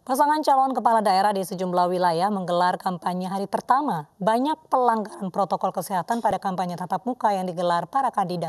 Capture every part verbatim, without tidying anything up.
Pasangan calon kepala daerah di sejumlah wilayah menggelar kampanye hari pertama. Banyak pelanggaran protokol kesehatan pada kampanye tatap muka yang digelar para kandidat.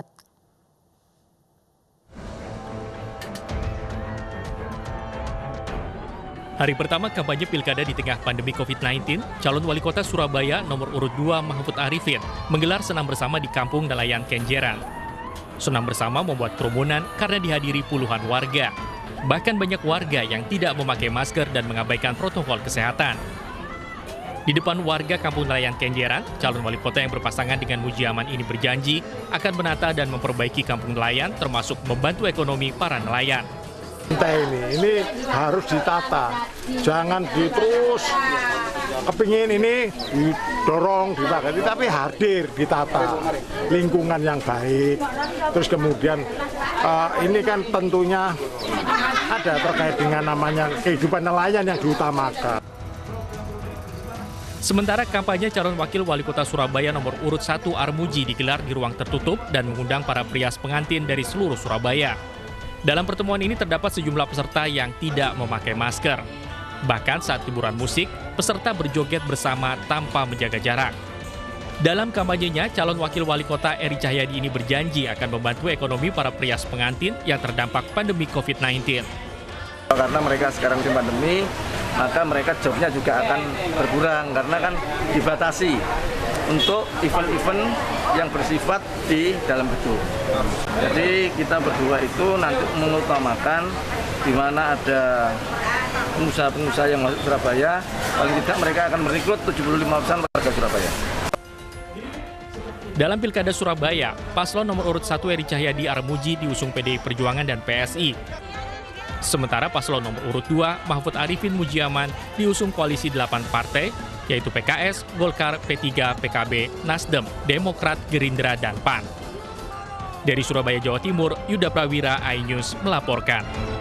Hari pertama kampanye pilkada di tengah pandemi covid sembilan belas, calon wali kota Surabaya nomor urut dua Mahfud Arifin menggelar senam bersama di Kampung Nelayan Kenjeran. Senam bersama membuat kerumunan karena dihadiri puluhan warga. Bahkan banyak warga yang tidak memakai masker dan mengabaikan protokol kesehatan. Di depan warga Kampung Nelayan Kenjeran, calon wali kota yang berpasangan dengan Mujiaman ini berjanji akan menata dan memperbaiki kampung nelayan termasuk membantu ekonomi para nelayan. Ini, ini harus ditata, jangan diterus kepingin ini didorong, dipagari, tapi hadir, ditata, lingkungan yang baik. Terus kemudian uh, ini kan tentunya ada terkait dengan namanya kehidupan nelayan yang diutamakan. Sementara kampanye calon wakil wali kota Surabaya nomor urut satu Armuji digelar di ruang tertutup dan mengundang para prias pengantin dari seluruh Surabaya. Dalam pertemuan ini terdapat sejumlah peserta yang tidak memakai masker. Bahkan saat hiburan musik, peserta berjoget bersama tanpa menjaga jarak. Dalam kampanyenya, calon wakil wali kota Eri Cahyadi ini berjanji akan membantu ekonomi para prias pengantin yang terdampak pandemi covid sembilan belas. Karena mereka sekarang di pandemi, maka mereka jobnya juga akan berkurang karena kan dibatasi untuk event-event yang bersifat di dalam gedung. Jadi kita berdua itu nanti mengutamakan di mana ada pengusaha-pengusaha yang masuk Surabaya, paling tidak mereka akan merekrut tujuh puluh lima persen warga Surabaya. Dalam Pilkada Surabaya, paslon nomor urut satu Eri Cahyadi Armuji diusung P D I Perjuangan dan P S I. Sementara paslon nomor urut dua Mahfud Arifin Mujiaman diusung koalisi delapan partai, yaitu P K S, Golkar, P tiga, P K B, Nasdem, Demokrat, Gerindra, dan P A N. Dari Surabaya, Jawa Timur, Yuda Prawira, iNews melaporkan.